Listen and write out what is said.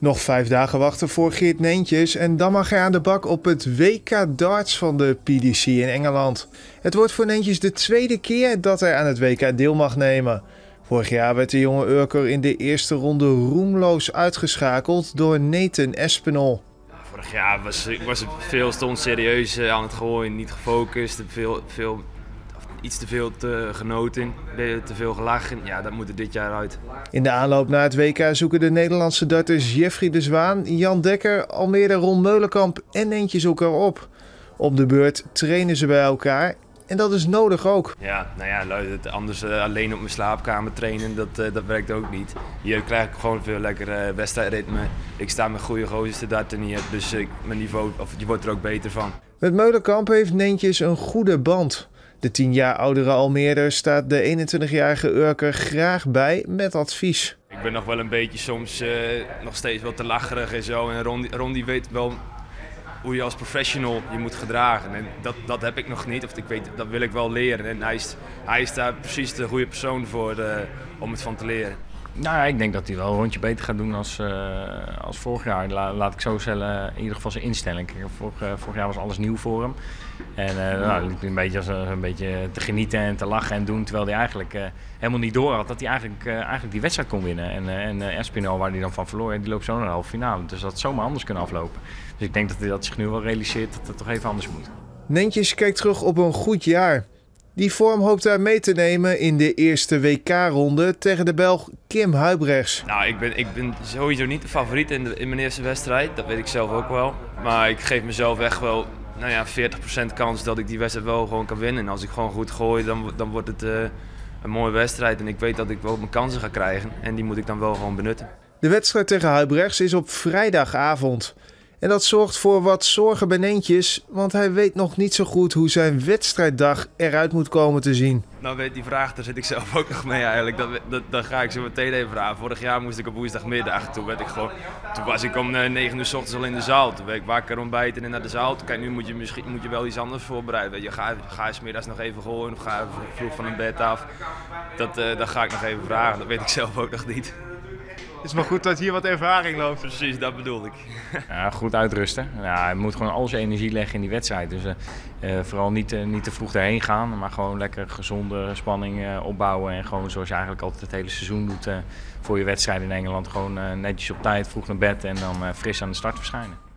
Nog 5 dagen wachten voor Geert Nentjes en dan mag hij aan de bak op het WK darts van de PDC in Engeland. Het wordt voor Nentjes de tweede keer dat hij aan het WK deel mag nemen. Vorig jaar werd de jonge Urker in de eerste ronde roemloos uitgeschakeld door Nathan Espinel. Vorig jaar was het veel te onserieus aan het gooien, niet gefocust, iets te veel genoten, te veel gelachen. Ja, dat moet er dit jaar uit. In de aanloop naar het WK zoeken de Nederlandse darters Jeffrey de Zwaan, Jan Dekker, Almere Ron Meulenkamp en Nentjes elkaar op. Op de beurt trainen ze bij elkaar en dat is nodig ook. Ja, nou ja, anders alleen op mijn slaapkamer trainen, dat werkt ook niet. Hier krijg ik gewoon veel lekker wedstrijdritme. Ik sta met goede gozers te darten hier, dus mijn niveau, je wordt er ook beter van. Met Meulenkamp heeft Nentjes een goede band. De 10 jaar oudere Almeerder staat de 21-jarige Urker graag bij met advies. Ik ben nog wel een beetje soms nog steeds wel te lacherig en zo. En Ron die weet wel hoe je als professional je moet gedragen. En dat heb ik nog niet, of dat wil ik wel leren. En hij is daar precies de goede persoon voor om het van te leren. Nou ja, ik denk dat hij wel een rondje beter gaat doen als vorig jaar. Laat ik zo stellen, in ieder geval zijn instelling. Vorig jaar was alles nieuw voor hem. En hij liep een beetje te genieten en te lachen en doen. Terwijl hij eigenlijk helemaal niet door had dat hij eigenlijk die wedstrijd kon winnen. En Espinel, waar hij dan van verloor, die loopt zo naar de halve finale. Dus dat had zomaar anders kunnen aflopen. Dus ik denk dat hij dat zich nu wel realiseert dat het toch even anders moet. Nentjes kijkt terug op een goed jaar. Die vorm hoopt hij mee te nemen in de eerste WK-ronde tegen de Belg Kim Huybrechts. Nou, ik ben sowieso niet de favoriet in mijn eerste wedstrijd. Dat weet ik zelf ook wel. Maar ik geef mezelf echt wel 40% kans dat ik die wedstrijd wel gewoon kan winnen. En als ik gewoon goed gooi, dan wordt het een mooie wedstrijd. En ik weet dat ik wel mijn kansen ga krijgen. En die moet ik dan wel gewoon benutten. De wedstrijd tegen Huybrechts is op vrijdagavond. En dat zorgt voor wat zorgen bij Nentjes, want hij weet nog niet zo goed hoe zijn wedstrijddag eruit moet komen te zien. Nou, die vraag, daar zit ik zelf ook nog mee eigenlijk. Dat ga ik zo meteen even vragen. Vorig jaar moest ik op woensdagmiddag. Toen was ik om 9 uur 's ochtends al in de zaal. Toen werd ik wakker, ontbijten en naar de zaal. Kijk, nu moet je wel iets anders voorbereiden. Ga je 's middags nog even gooien of ga je vroeg van een bed af. Dat ga ik nog even vragen. Dat weet ik zelf ook nog niet. Het is maar goed dat hier wat ervaring loopt. Precies, dat bedoel ik. Ja, goed uitrusten. Ja, hij moet gewoon al zijn energie leggen in die wedstrijd. Dus vooral niet te vroeg erheen gaan, maar gewoon lekker gezonde spanning opbouwen. En gewoon zoals je eigenlijk altijd het hele seizoen doet voor je wedstrijd in Engeland. Gewoon netjes op tijd, vroeg naar bed en dan fris aan de start verschijnen.